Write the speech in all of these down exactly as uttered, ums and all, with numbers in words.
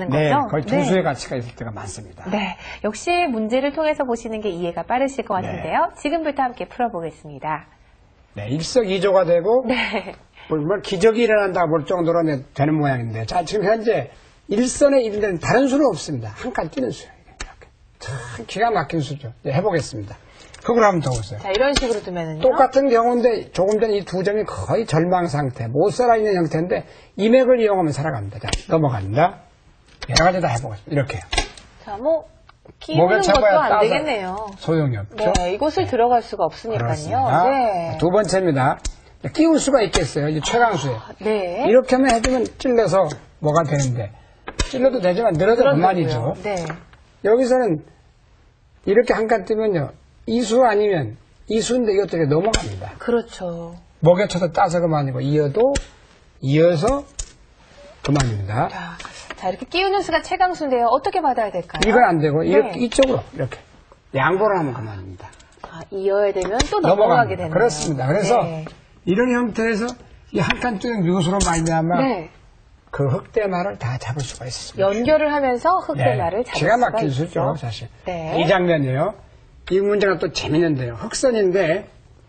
네, 거죠? 거의 두 수의 가치가 있을 때가 많습니다. 네, 역시 문제를 통해서 보시는 게 이해가 빠르실 것 같은데요. 네. 지금부터 함께 풀어보겠습니다. 네, 일석이조가 되고 네. 뭐 기적이 일어난다 볼 정도로 되는 모양인데, 자 지금 현재 일선에 있는 데는 다른 수는 없습니다. 한 칸 뛰는 수예요. 이렇게. 참 기가 막힌 수죠. 네, 해보겠습니다. 흙으로 한번 더 보세요. 자, 이런 식으로 두면은요. 똑같은 경우인데 조금 전 이 두 점이 거의 절망 상태, 못 살아있는 형태인데 이맥을 이용하면 살아갑니다. 자, 넘어간다. 여러 가지 다 해보겠습니다. 이렇게요. 자, 뭐 끼우는 것도 안 되겠네요. 소용이 없죠. 네, 이곳을 들어갈 수가 없으니까요. 네. 두 번째입니다. 끼울 수가 있겠어요. 이제 최강수예요. 아, 네. 이렇게만 해주면 찔러서 뭐가 되는데, 찔러도 되지만 늘어도 그만이죠. 네. 여기서는 이렇게 한 칸 뜨면요, 이수 아니면 이수인데 이것들이 넘어갑니다. 그렇죠. 목에 쳐서 따서 그만이고, 이어도 이어서 그만입니다. 자, 자, 이렇게 끼우는 수가 최강수인데요. 어떻게 받아야 될까요? 이건 안 되고, 이렇게 네. 이쪽으로 이렇게 양보를 하면 그만입니다. 아, 이어야 되면 또 넘어가게 되네요. 그렇습니다. 그래서 네. 이런 형태에서 이 한 칸 뜨는 묘수로 말미암아 네. 그 흑대마를 다 잡을 수가 있습니다. 연결을 하면서 흑대마를 네. 잡을 기가 수가 막힌 있죠. 수죠, 사실. 네. 이 장면이요. 이 문제가 또 재밌는데요. 흑선인데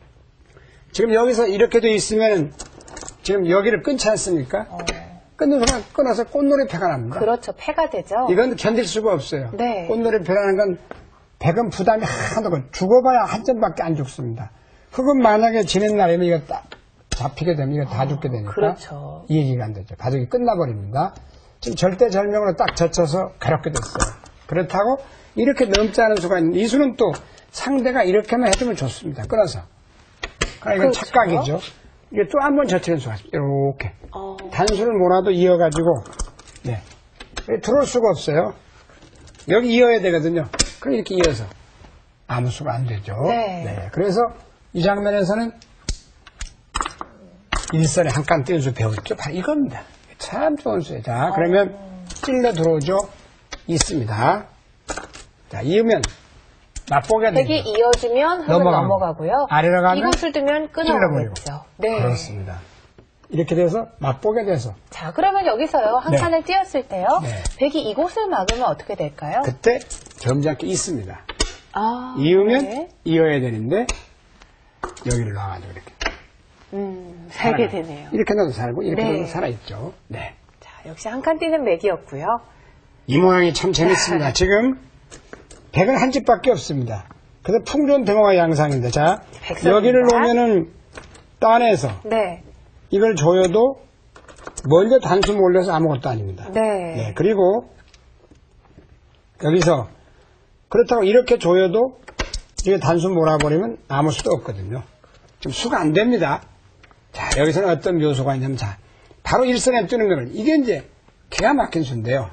지금 여기서 이렇게 돼 있으면 지금 여기를 끊지 않습니까? 어. 끊는 순간 끊어서 꽃놀이패가 납니다. 그렇죠. 패가 되죠. 이건 견딜 수가 없어요. 네. 꽃놀이패라는 건 백은 부담이 하나도 없고 죽어봐야 한 점밖에 안 죽습니다. 흙은 만약에 지는 날이면 이거 딱 잡히게 되면 이거 다 죽게 되니까 그렇죠. 이 얘기가 안 되죠. 가족이 끝나버립니다. 지금 절대절명으로 딱 젖혀서 괴롭게 됐어요. 그렇다고 이렇게 넘지 않은 수가 있는데 이 수는 또 상대가 이렇게만 해주면 좋습니다. 끊어서. 그러니까 이건 그렇죠. 착각이죠. 이게 또 한 번 젖히는 수가 있습니다. 이렇게. 어. 단수를 몰아도 이어가지고 네. 들어올 수가 없어요. 여기 이어야 되거든요. 그럼 이렇게 이어서 아무 수가 안 되죠. 네. 네. 그래서 이 장면에서는 일선에 한 칸 띄운 수 배웠죠. 바로 이겁니다. 참 좋은 수예요. 자, 그러면 찔러 들어오죠. 있습니다. 자, 이으면 맛보게 됩니다. 백이 이어지면 흙은 넘어갑니다. 넘어가고요. 아래로 가면 이곳을 두면 끊어버리죠. 네. 그렇습니다. 이렇게 돼서 맛보게 돼서 자, 그러면 여기서요. 한 네. 칸을 띄었을 때요. 네. 백이 이곳을 막으면 어떻게 될까요? 그때 점잖게 있습니다. 아, 이으면 네. 이어야 되는데 여기를 놔가지고 이렇게 음, 살게 살아가요. 되네요. 이렇게 넣어도 살고 이렇게 네. 넣어도 살아있죠. 네. 자, 역시 한 칸 띄는 맥이었고요. 이 모양이 참 재밌습니다. 지금 백은 한 집밖에 없습니다. 그래서 풍전 등호가 양상인데, 자, 백선입니다. 여기를 놓으면은 따내서 네. 이걸 조여도 먼저 단수 몰려서 아무것도 아닙니다. 네. 네, 그리고 여기서 그렇다고 이렇게 조여도 이게 단수 몰아버리면 아무 수도 없거든요. 지금 수가 안 됩니다. 자, 여기서는 어떤 묘수가 있냐면, 자, 바로 일선에 뜨는 거는 이게 이제 기가 막힌 수인데요.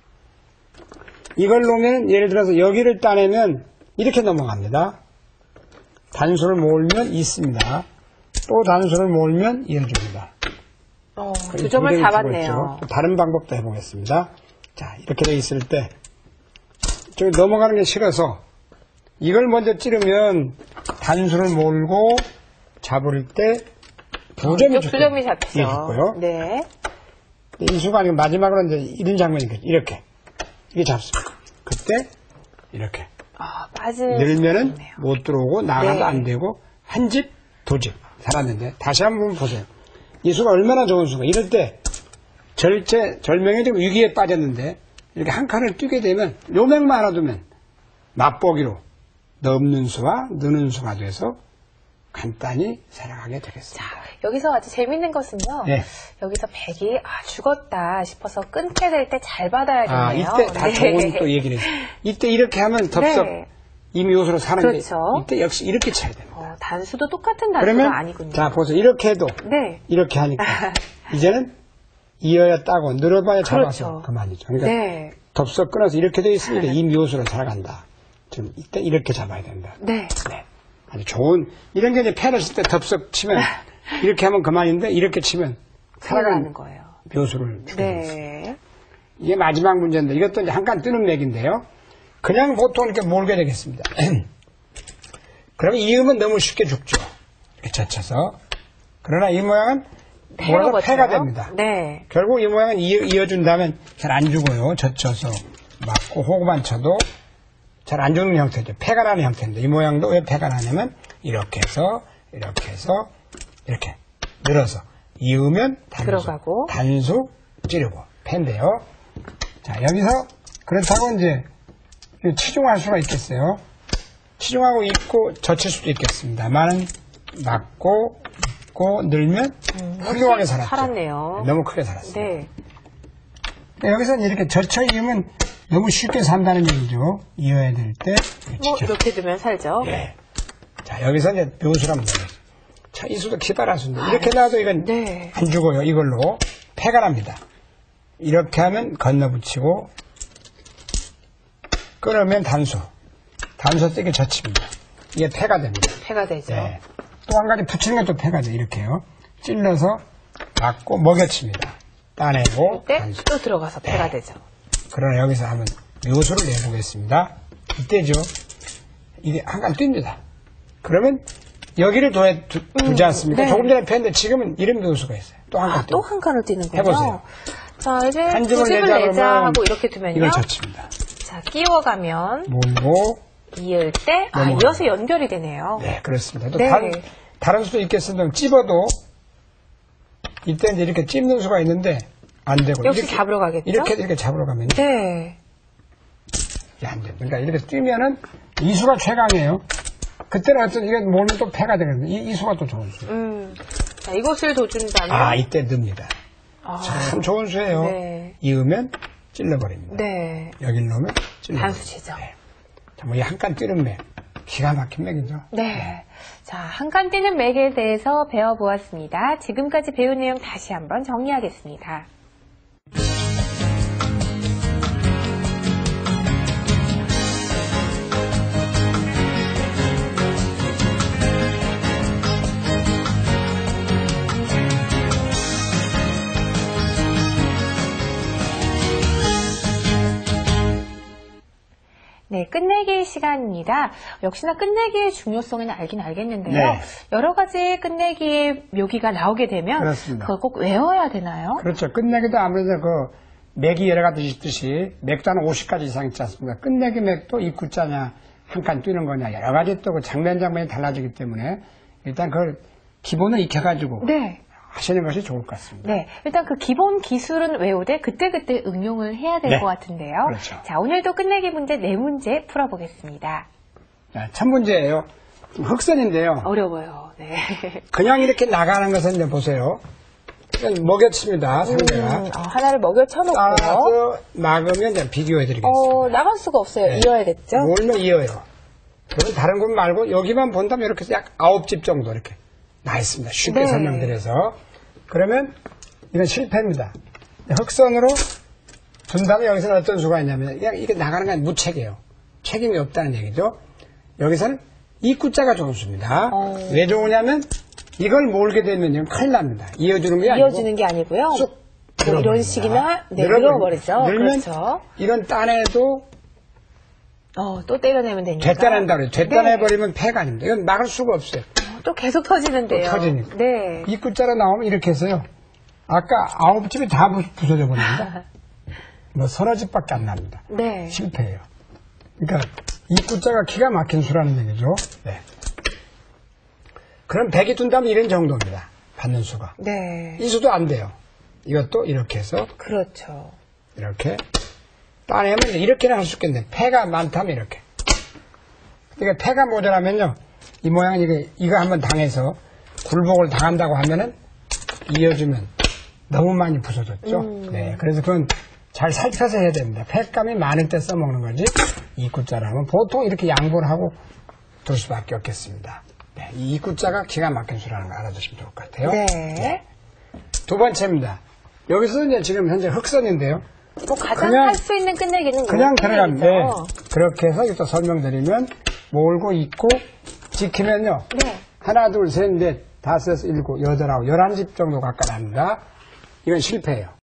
이걸 놓으면 예를 들어서 여기를 따내면 이렇게 넘어갑니다. 단수를 몰면 있습니다. 또 단수를 몰면 이어줍니다. 어, 두 점을 잡았네요. 다른 방법도 해보겠습니다. 자, 이렇게 돼 있을 때 저기 넘어가는 게 싫어서 이걸 먼저 찌르면 단수를 몰고 잡을 때 두 점이 두 점이 잡히죠. 네. 이 수가 아니고 마지막으로 이제 이런 장면이거든요. 이렇게. 이게 잡습니다. 그때 이렇게. 아, 빠질 늘면은 못 들어오고 나가도 네. 안 되고 한 집, 두 집 살았는데 다시 한번 보세요. 이 수가 얼마나 좋은 수가. 이럴 때 절제, 절명에 지금 위기에 빠졌는데 이렇게 한 칸을 뛰게 되면 요맥만 하나 두면 맛보기로 넘는 수와 느는 수가 돼서 간단히 살아가게 되겠습니다. 자, 여기서 아주 재밌는 것은요. 네. 여기서 백이 아, 죽었다 싶어서 끊게 될 때 잘 받아야겠네요. 아, 이때 다 네. 좋은 또 얘기를 해요. 이때 이렇게 하면 덥석 네. 임요소로 사는데 그렇죠. 이때 역시 이렇게 쳐야 됩니다. 어, 단수도 똑같은 단수가 그러면 아니군요. 자 보세요. 이렇게 해도 네. 이렇게 하니까 이제는 이어야 따고 늘어봐야 잡아서 그렇죠. 그만이죠. 그러니까 네. 덥석 끊어서 이렇게 돼 있으니까 임요소로 살아간다. 지금 이때 이렇게 잡아야 된다. 네. 네. 아주 좋은 이런 게 이제 패를 쓸 때 덥석 치면 이렇게 하면 그만인데 이렇게 치면 살아가는 거예요. 묘수를 주게 됩니다. 네. 이게 마지막 문제인데 이것도 이제 한 칸 뜨는 맥인데요. 그냥 보통 이렇게 몰게 되겠습니다. 그러면 이음은 너무 쉽게 죽죠. 이렇게 젖혀서. 그러나 이 모양은 몰아서 패가 됩니다. 네. 결국 이 모양은 이어, 이어준다면 잘 안 죽어요. 젖혀서 맞고 호구만 쳐도 잘 안 죽는 형태죠. 패가 나는 형태인데 이 모양도 왜 패가 나냐면 이렇게 해서 이렇게 해서 이렇게 늘어서 이으면 단수, 들어가고 단수 찌르고 패인데요. 자 여기서 그렇다고 이제 치중할 수가 있겠어요. 치중하고 있고 젖힐 수도 있겠습니다만 맞고 있고 늘면 음, 훌륭하게 살았죠. 살았네요. 너무 크게 살았어요. 네. 여기서는 이렇게 젖혀 이으면 너무 쉽게 산다는 얘기죠. 이어야 될 때. 뭐 이렇게 두면 살죠. 예. 자 여기서 이제 묘수를 한번 넣어요. 자 이수도 기발한 수인데 이렇게 놔도 이건 네. 안 죽어요. 이걸로 패가 납니다. 이렇게 하면 건너붙이고 끊으면 단수. 단수 뜨게 젖힙니다. 이게 패가 됩니다. 패가 되죠. 네. 또 한 가지 붙이는 것도 패가 돼요. 이렇게요. 찔러서 맞고 먹여칩니다. 따내고 이때 단수. 또 들어가서 패가 네. 되죠. 그러나 여기서 한번 묘수를 내보겠습니다. 이때죠. 이게 한칸 뜁니다. 그러면 여기를 둬, 두, 두지 않습니까? 네. 조금 전에 폈는데 지금은 이런 묘수가 있어요. 또 한 칸 아, 또 한 칸을 띄는군요. 해보세요. 자, 이제 한 두 집을 집을 내자 내자 그러면 하고 이렇게 두면요. 이걸 젖힙니다. 자, 끼워가면 몰고 이을 때, 아, 넘어가요. 이어서 연결이 되네요. 네 그렇습니다. 또 네. 다른, 다른 수도 있겠습니다. 찝어도 이때 이제 이렇게 찝는 수가 있는데 안 되고 역시 이렇게, 잡으러 가겠죠? 이렇게 이렇게 잡으러 가면 네. 이게 안 돼요. 그러니까 이렇게 뛰면은 이 수가 최강이에요. 그때는 어떤 이게 몰면 또 패가 되거든요. 이, 이 수가 또 좋은 수. 음. 자, 이것을 도준다면. 아 이때 넣습니다. 아, 참 좋은 수예요. 네. 이으면 찔러버립니다. 네. 여길 넣으면 찔러버립니다. 단수치죠. 네. 자, 뭐 이 한 칸 뛰는 맥. 기가 막힌 맥이죠. 네. 자, 한 칸 뛰는 맥에 대해서 배워보았습니다. 지금까지 배운 내용 다시 한번 정리하겠습니다. 네, 끝내기 시간입니다. 역시나 끝내기의 중요성은 알긴 알겠는데요. 네. 여러 가지 끝내기의 묘기가 나오게 되면 그렇습니다. 그걸 꼭 외워야 되나요? 그렇죠. 끝내기도 아무래도 그 맥이 여러 가지 있듯이 맥도 한 오십 가지 이상 있지 않습니까? 끝내기 맥도 입구자냐 한 칸 뛰는 거냐 여러 가지 또 그 장면 장면이 달라지기 때문에 일단 그걸 기본을 익혀가지고 네. 하시는 것이 좋을 것 같습니다. 네, 일단 그 기본 기술은 외우되 그때그때 응용을 해야 될 네. 것 같은데요. 그렇죠. 자, 오늘도 끝내기 문제 네 문제 풀어보겠습니다. 자, 첫 문제예요. 좀 흑선인데요. 어려워요. 네. 그냥 이렇게 나가는 것은 이제 보세요. 그냥 먹여칩니다. 상대가. 음, 어, 하나를 먹여 쳐놓고 따라서 막으면 이제 비교해드리겠습니다. 어, 나갈 수가 없어요. 네. 이어야겠죠? 몰면 이어요. 그리고 다른 건 말고 여기만 본다면 이렇게 해서 약 아홉 집 정도 이렇게 나 있습니다. 쉽게 네. 설명드려서. 그러면 이건 실패입니다. 흑선으로 둔 다음에 여기서는 어떤 수가 있냐면 그냥 이게 나가는 건 무책이에요. 책임이 없다는 얘기죠. 여기서는 입구자가 좋은 수입니다. 어. 왜 좋으냐면 이걸 몰게 되면 큰일 납니다. 이어주는 게 아니고 이어주는 게 아니고요. 쑥 뭐 들어버립니다. 이런 식이나 네, 늘어버립니다. 늘어버리죠. 늘면 그렇죠. 이런 딴에도 어, 또 때려내면 되니까. 죄따낸다 그래요. 네. 죄따내버리면 패가 아닙니다. 이건 막을 수가 없어요. 또 계속 터지는데요. 또 터지니까. 네. 입구자로 나오면 이렇게 해서요. 아까 아홉 집이 다 부- 부서져 버립니다. 뭐 서너 집밖에 안 납니다. 네. 실패해요. 그러니까 입구자가 기가 막힌 수라는 얘기죠. 네. 그럼 백이 둔다면 이런 정도입니다. 받는 수가. 네. 이 수도 안 돼요. 이것도 이렇게 해서 그렇죠. 이렇게 따내면 이렇게는 할 수 있겠는데 패가 많다면 이렇게. 그러니까 패가 모자라면요. 이 모양은 이게 이거 한번 당해서 굴복을 당한다고 하면은 이어주면 너무 많이 부서졌죠. 음. 네, 그래서 그건 잘 살펴서 해야 됩니다. 패감이 많을 때 써먹는 거지. 이구자라면 보통 이렇게 양보를 하고 둘 수밖에 없겠습니다. 네, 이 이구자가 기가 막힌 수라는 거 알아두시면 좋을 것 같아요. 네. 두 번째입니다. 여기서 이제 지금 현재 흑선인데요. 뭐 가장 그냥- 할 수 있는 끝내기는 그냥 이런 들어갑니다. 끝내기죠. 네. 그렇게 해서 또 설명드리면 몰고 있고 지키면요. 네. 하나, 둘, 셋, 넷, 다섯, 일곱, 여덟, 아홉, 열한 집 정도 가까이 납니다. 이건 실패예요.